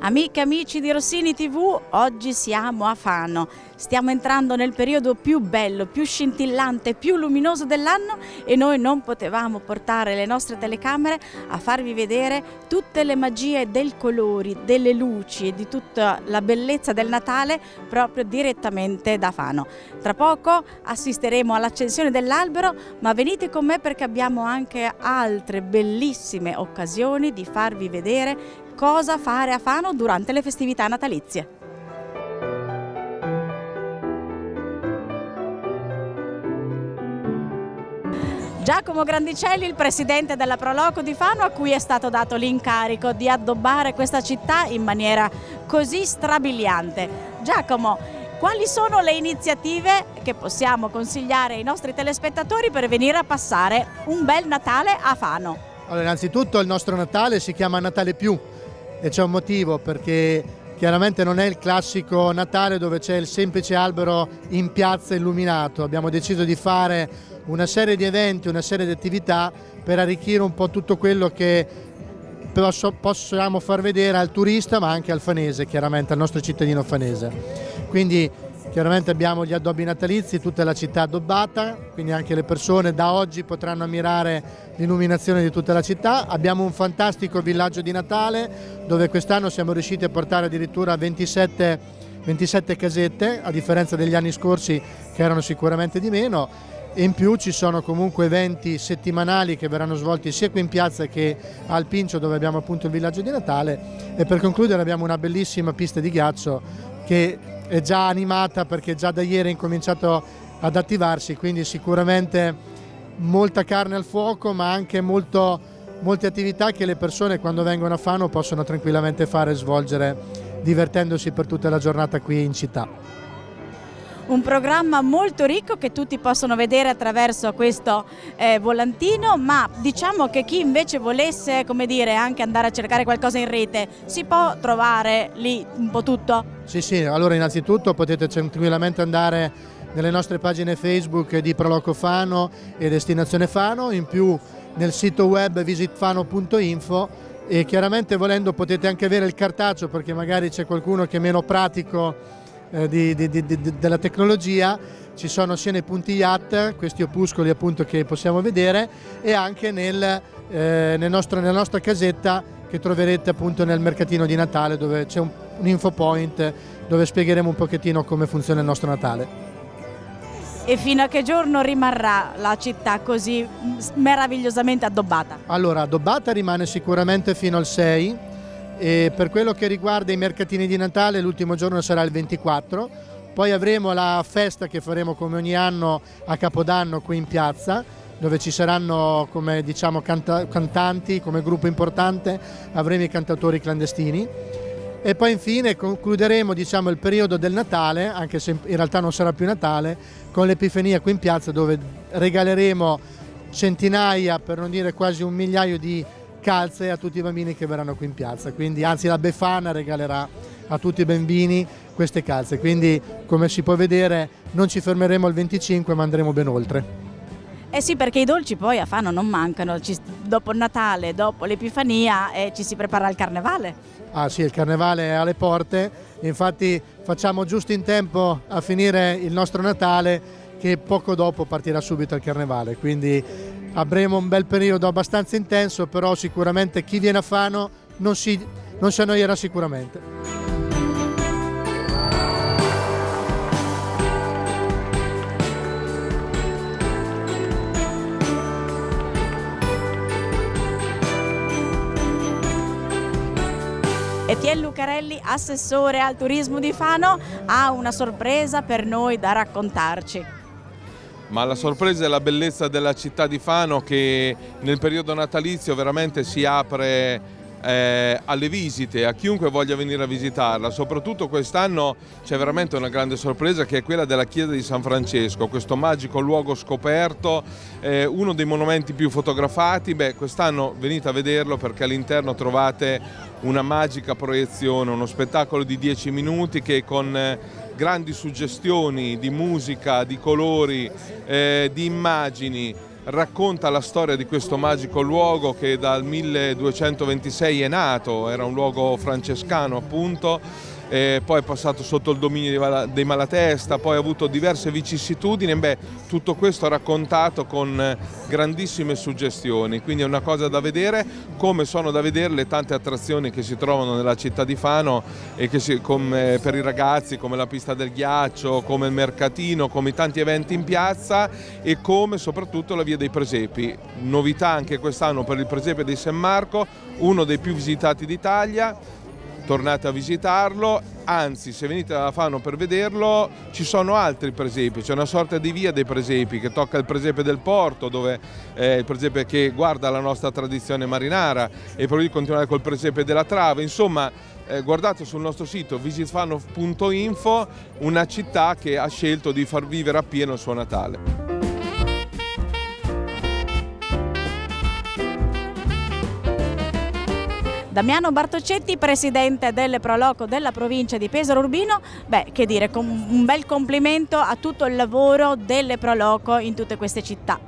Amiche e amici di Rossini TV, oggi siamo a Fano. Stiamo entrando nel periodo più bello, più scintillante, più luminoso dell'anno e noi non potevamo portare le nostre telecamere a farvi vedere tutte le magie dei colori, delle luci e di tutta la bellezza del Natale proprio direttamente da Fano. Tra poco assisteremo all'accensione dell'albero, ma venite con me perché abbiamo anche altre bellissime occasioni di farvi vedere cosa fare a Fano durante le festività natalizie. Giacomo Grandicelli, il presidente della Proloco di Fano, a cui è stato dato l'incarico di addobbare questa città in maniera così strabiliante. Giacomo, quali sono le iniziative che possiamo consigliare ai nostri telespettatori per venire a passare un bel Natale a Fano? Allora, innanzitutto il nostro Natale si chiama Natale Più e c'è un motivo, perché chiaramente non è il classico Natale dove c'è il semplice albero in piazza illuminato. Abbiamo deciso di fare una serie di eventi, una serie di attività per arricchire un po' tutto quello che possiamo far vedere al turista, ma anche al fanese, chiaramente al nostro cittadino fanese. Quindi chiaramente abbiamo gli addobbi natalizi, tutta la città addobbata, quindi anche le persone da oggi potranno ammirare l'illuminazione di tutta la città. Abbiamo un fantastico villaggio di Natale dove quest'anno siamo riusciti a portare addirittura 27 casette, a differenza degli anni scorsi che erano sicuramente di meno. E in più ci sono comunque eventi settimanali che verranno svolti sia qui in piazza che al Pincio, dove abbiamo appunto il villaggio di Natale. E per concludere abbiamo una bellissima pista di ghiaccio che è già animata perché già da ieri è incominciato ad attivarsi, quindi sicuramente molta carne al fuoco, ma anche molte attività che le persone quando vengono a Fano possono tranquillamente fare e svolgere, divertendosi per tutta la giornata qui in città. Un programma molto ricco che tutti possono vedere attraverso questo volantino, ma diciamo che chi invece volesse, come dire, anche andare a cercare qualcosa in rete, si può trovare lì un po' tutto? Sì, allora innanzitutto potete tranquillamente andare nelle nostre pagine Facebook di Proloco Fano e Destinazione Fano, in più nel sito web visitfano.info, e chiaramente volendo potete anche avere il cartaceo, perché magari c'è qualcuno che è meno pratico della tecnologia. Ci sono sia nei punti yacht questi opuscoli appunto che possiamo vedere, e anche nella nostra casetta che troverete appunto nel mercatino di Natale, dove c'è un info point dove spiegheremo un pochettino come funziona il nostro Natale. E fino a che giorno rimarrà la città così meravigliosamente addobbata? Allora, addobbata rimane sicuramente fino al 6. E per quello che riguarda i mercatini di Natale, l'ultimo giorno sarà il 24, poi avremo la festa che faremo come ogni anno a Capodanno qui in piazza, dove ci saranno, come diciamo, cantanti, come gruppo importante avremo i cantatori clandestini, e poi infine concluderemo, diciamo, il periodo del Natale, anche se in realtà non sarà più Natale, con l'Epifania qui in piazza, dove regaleremo centinaia, per non dire quasi un migliaio di calze a tutti i bambini che verranno qui in piazza. Quindi anzi la Befana regalerà a tutti i bambini queste calze, quindi come si può vedere non ci fermeremo al 25 ma andremo ben oltre. Eh sì, perché i dolci poi a Fano non mancano, dopo il Natale, dopo l'Epifania ci si prepara al Carnevale. Ah sì, il Carnevale è alle porte, infatti facciamo giusto in tempo a finire il nostro Natale, che poco dopo partirà subito il Carnevale, quindi avremo un bel periodo abbastanza intenso, però sicuramente chi viene a Fano non si annoierà sicuramente. Etienne Lucarelli, assessore al turismo di Fano, ha una sorpresa per noi da raccontarci. Ma la sorpresa è la bellezza della città di Fano, che nel periodo natalizio veramente si apre alle visite, a chiunque voglia venire a visitarla. Soprattutto quest'anno c'è veramente una grande sorpresa, che è quella della chiesa di San Francesco, questo magico luogo scoperto, uno dei monumenti più fotografati. Quest'anno venite a vederlo perché all'interno trovate una magica proiezione, uno spettacolo di 10 minuti che con grandi suggestioni di musica, di colori, di immagini racconta la storia di questo magico luogo che dal 1226 è nato, era un luogo francescano appunto. Poi è passato sotto il dominio dei Malatesta, poi ha avuto diverse vicissitudini. Tutto questo raccontato con grandissime suggestioni, quindi è una cosa da vedere, come sono da vedere le tante attrazioni che si trovano nella città di Fano e che come per i ragazzi, come la pista del ghiaccio, come il mercatino, come i tanti eventi in piazza e come soprattutto la via dei presepi. Novità anche quest'anno per il presepe di San Marco, uno dei più visitati d'Italia. Tornate a visitarlo, anzi se venite da Fano per vederlo ci sono altri presepi, c'è una sorta di via dei presepi che tocca il presepe del porto, dove è il presepe che guarda la nostra tradizione marinara, e poi continuare col presepe della Trave. Insomma, guardate sul nostro sito visitfano.info, una città che ha scelto di far vivere appieno il suo Natale. Damiano Bartoccetti, presidente del Proloco della provincia di Pesaro Urbino, che dire, un bel complimento a tutto il lavoro delle Proloco in tutte queste città.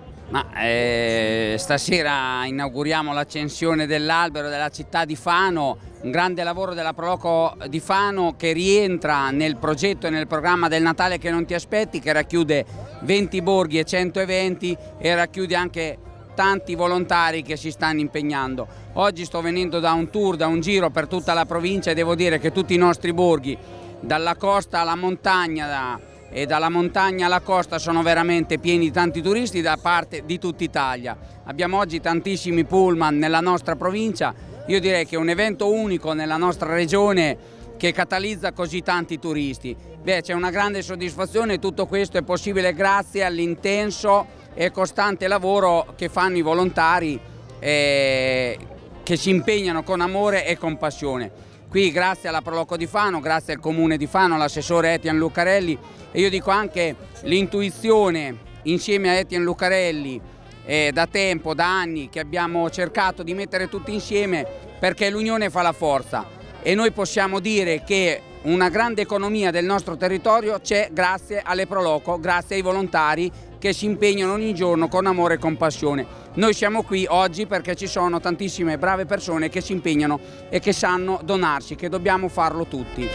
Stasera inauguriamo l'accensione dell'albero della città di Fano, un grande lavoro della Proloco di Fano che rientra nel progetto e nel programma del Natale che non ti aspetti, che racchiude 20 borghi e 100 eventi e racchiude anche tanti volontari che si stanno impegnando. Oggi sto venendo da un tour, da un giro per tutta la provincia e devo dire che tutti i nostri borghi, dalla costa alla montagna e dalla montagna alla costa, sono veramente pieni di tanti turisti da parte di tutta Italia. Abbiamo oggi tantissimi pullman nella nostra provincia, io direi che è un evento unico nella nostra regione che catalizza così tanti turisti. C'è una grande soddisfazione e tutto questo è possibile grazie all'intenso e costante lavoro che fanno i volontari che si impegnano con amore e con passione. Qui grazie alla Proloco di Fano, grazie al Comune di Fano, all'assessore Etienne Lucarelli, e io dico anche l'intuizione insieme a Etienne Lucarelli da tempo, da anni, che abbiamo cercato di mettere tutti insieme, perché l'unione fa la forza e noi possiamo dire che una grande economia del nostro territorio c'è grazie alle Proloco, grazie ai volontari che si impegnano ogni giorno con amore e con passione. Noi siamo qui oggi perché ci sono tantissime brave persone che si impegnano e che sanno donarsi, che dobbiamo farlo tutti.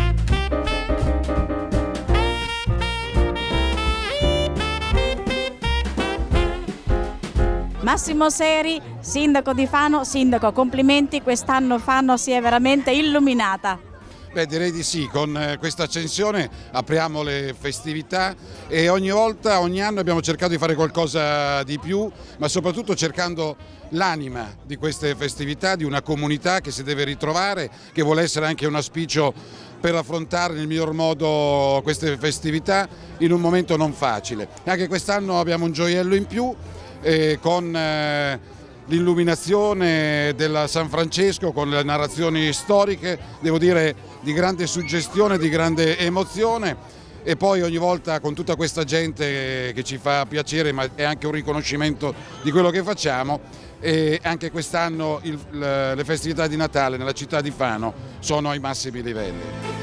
Massimo Seri, sindaco di Fano. Sindaco, complimenti, quest'anno Fano si è veramente illuminata. Direi di sì, con questa accensione apriamo le festività e ogni volta, ogni anno abbiamo cercato di fare qualcosa di più, ma soprattutto cercando l'anima di queste festività, di una comunità che si deve ritrovare, che vuole essere anche un auspicio per affrontare nel miglior modo queste festività in un momento non facile. Anche quest'anno abbiamo un gioiello in più con l'illuminazione della San Francesco, con le narrazioni storiche, devo dire di grande suggestione, di grande emozione, e poi ogni volta con tutta questa gente che ci fa piacere, ma è anche un riconoscimento di quello che facciamo. E anche quest'anno le festività di Natale nella città di Fano sono ai massimi livelli.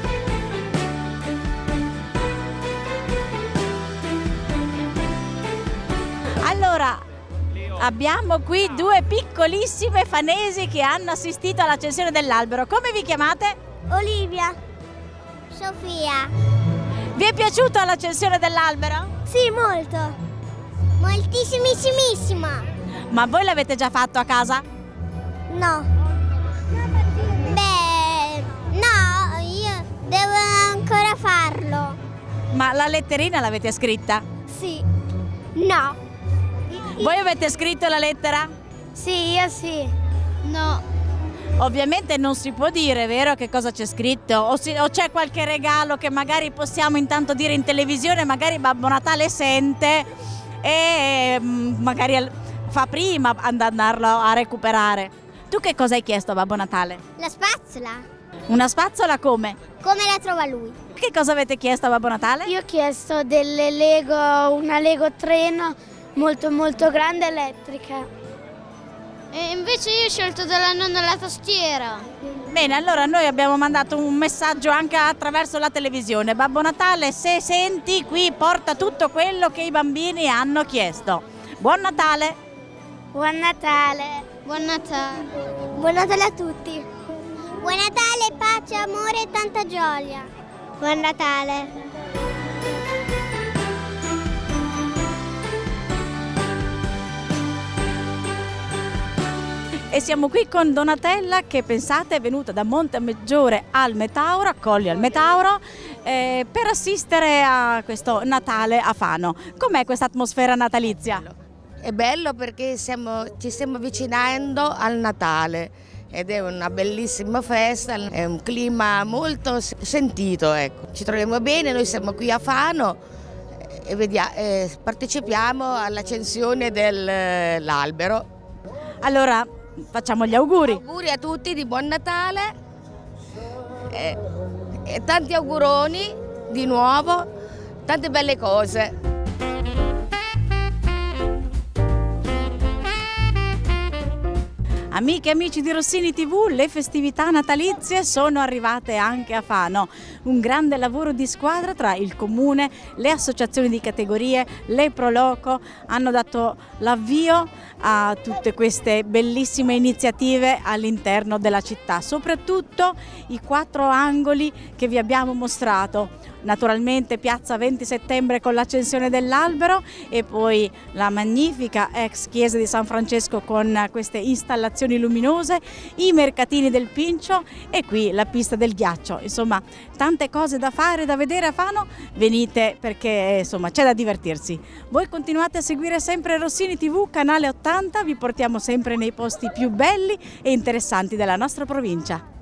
Allora, abbiamo qui due piccolissime fanesi che hanno assistito all'accensione dell'albero. Come vi chiamate? Olivia. Sofia. Vi è piaciuta l'accensione dell'albero? Sì, molto. Moltissimissimissima. Ma voi l'avete già fatto a casa? No. No, io devo ancora farlo. Ma la letterina l'avete scritta? Sì. No. Voi avete scritto la lettera? Sì, io sì. No. Ovviamente non si può dire, vero, che cosa c'è scritto? O c'è qualche regalo che magari possiamo intanto dire in televisione, magari Babbo Natale sente e magari fa prima andarlo a recuperare. Tu che cosa hai chiesto a Babbo Natale? La spazzola. Una spazzola come? Come la trova lui. Che cosa avete chiesto a Babbo Natale? Io ho chiesto delle Lego, una Lego treno molto grande elettrica. E invece io ho scelto della nonna la tastiera. Bene, allora noi abbiamo mandato un messaggio anche attraverso la televisione. Babbo Natale, se senti, qui porta tutto quello che i bambini hanno chiesto. Buon Natale! Buon Natale! Buon Natale! Buon Natale a tutti! Buon Natale, pace, amore e tanta gioia! Buon Natale! E siamo qui con Donatella che, pensate, è venuta da Montemaggiore al Metauro, a Colli al Metauro, per assistere a questo Natale a Fano. Com'è questa atmosfera natalizia? È bello perché ci stiamo avvicinando al Natale ed è una bellissima festa, è un clima molto sentito, ecco. Ci troviamo bene, noi siamo qui a Fano e partecipiamo all'accensione dell'albero. Allora, facciamo gli auguri. Auguri a tutti di buon Natale e tanti auguroni di nuovo, tante belle cose. Amiche e amici di Rossini TV, le festività natalizie sono arrivate anche a Fano. Un grande lavoro di squadra tra il comune, le associazioni di categorie, le Proloco hanno dato l'avvio a tutte queste bellissime iniziative all'interno della città, soprattutto i 4 angoli che vi abbiamo mostrato. Naturalmente piazza 20 settembre con l'accensione dell'albero e poi la magnifica ex chiesa di San Francesco con queste installazioni luminose, i mercatini del Pincio e qui la pista del ghiaccio. Insomma, tante cose da fare, da vedere a Fano. Venite perché insomma c'è da divertirsi. Voi continuate a seguire sempre Rossini TV, canale 80, vi portiamo sempre nei posti più belli e interessanti della nostra provincia.